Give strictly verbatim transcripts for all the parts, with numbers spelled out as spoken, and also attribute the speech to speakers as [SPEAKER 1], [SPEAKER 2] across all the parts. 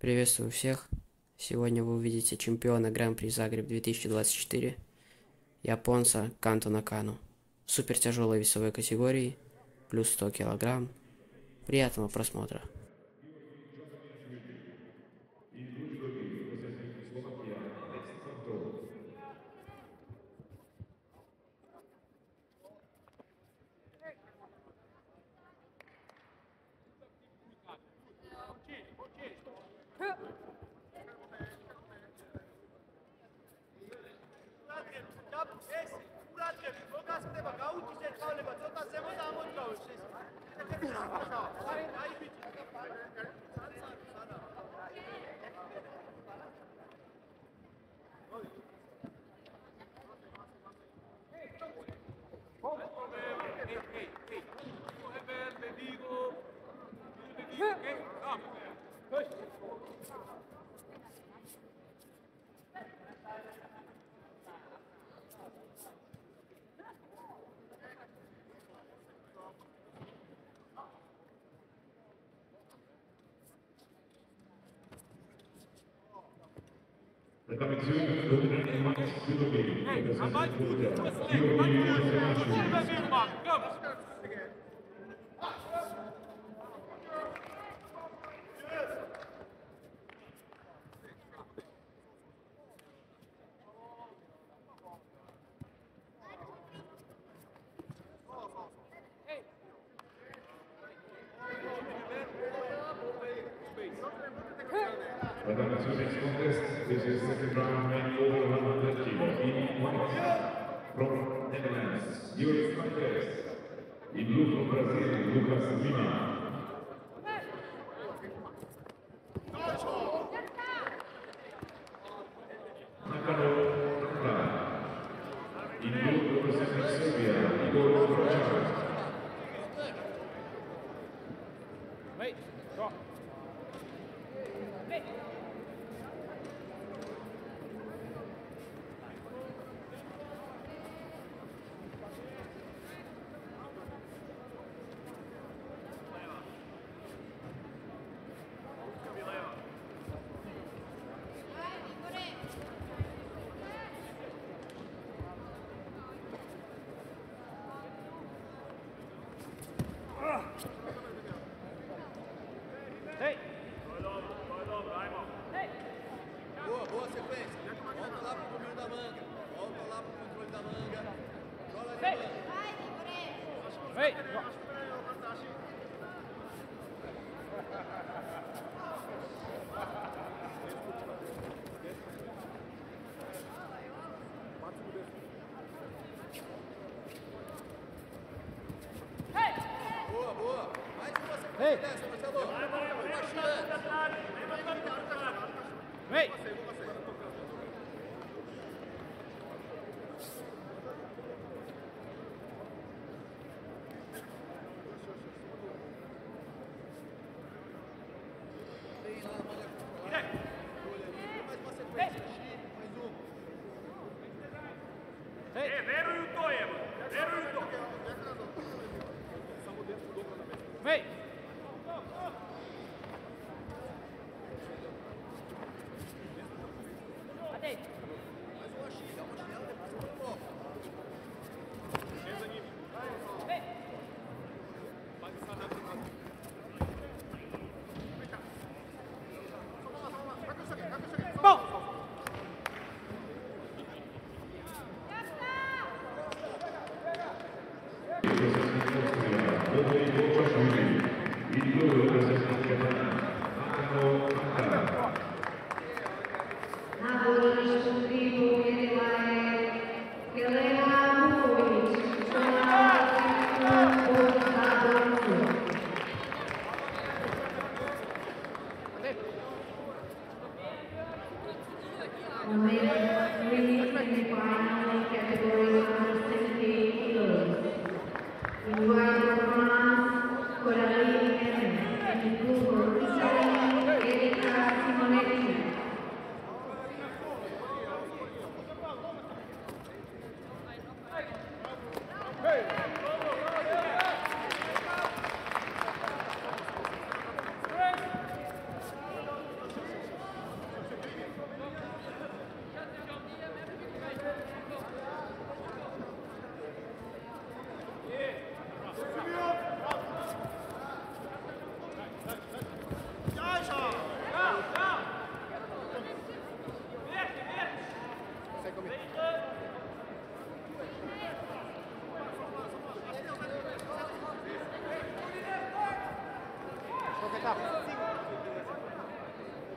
[SPEAKER 1] Приветствую всех! Сегодня вы увидите чемпиона Гран-при Загреб две тысячи двадцать четыре, японца Канто Накану, в супертяжелой весовой категории, плюс сто килограмм. Приятного просмотра!
[SPEAKER 2] La danza next contest, this is second round, men over one hundred kilo. In white, from Netherlands, Yuri Marquez. In blue from Brazil, Lucas Lima. Nakano Nakra. In blue representing Serbia, Igor Prochar.
[SPEAKER 3] Wait, drop. Hey. Hey!
[SPEAKER 4] Boa, boa sequência. Volta lá pro domínio da manga. Volta lá pro controle da manga. Joga ali.
[SPEAKER 3] Hey! Hey!
[SPEAKER 4] Boa, boa. Mais uma sequência
[SPEAKER 3] Hey!
[SPEAKER 4] dessa, Marcelo.
[SPEAKER 3] Hey!
[SPEAKER 4] Tem lá a manga controlada. Mais uma sequência. Mais uma.
[SPEAKER 3] Hey! Hey! Cadê?
[SPEAKER 4] Mais uma X. Dá uma chinela, depois você coloca.
[SPEAKER 3] Hey! Bom!
[SPEAKER 2] In blue representing Japan, Nakano Nakara.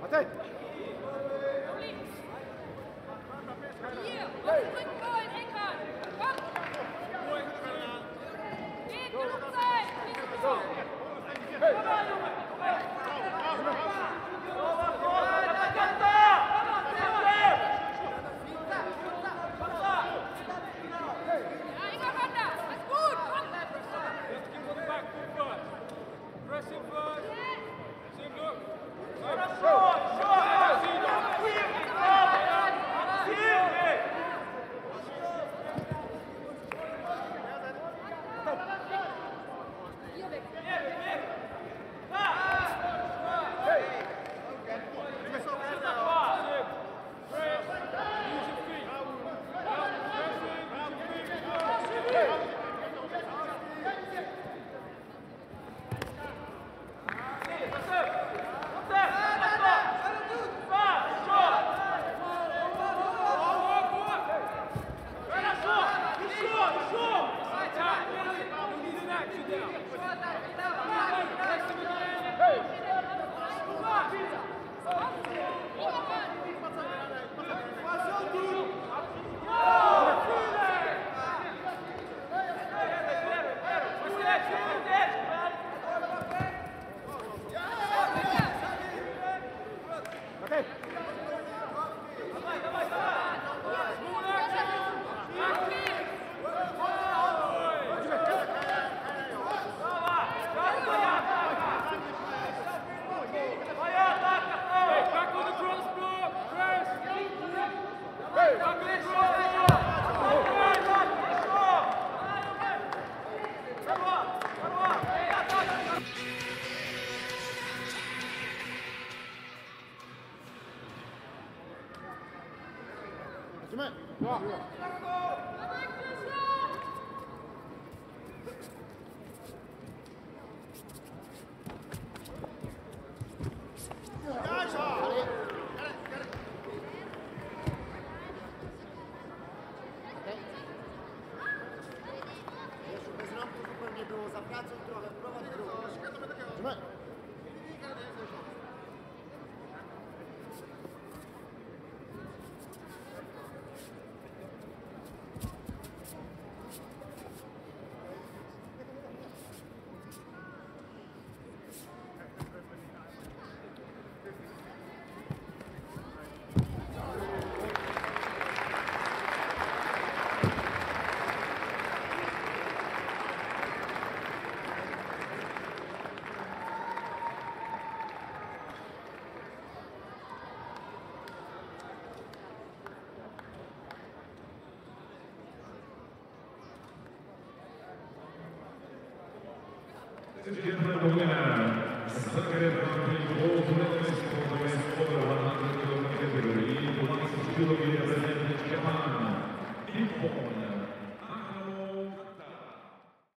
[SPEAKER 3] Attend.
[SPEAKER 5] Hier, was ist mit Gold, Eckhardt? Komm! Geht, genug Zeit! Nicht so! Ja, Inga Wander, alles gut! Komm!
[SPEAKER 3] Let's keep on the back foot first. Press him first. See him look.
[SPEAKER 5] Hier weg!
[SPEAKER 2] Ladies and gentlemen, the winner, Zagreb Grand Prix gold medalist for the men's over one hundred kilogram category, once still representing Japan, Nippon.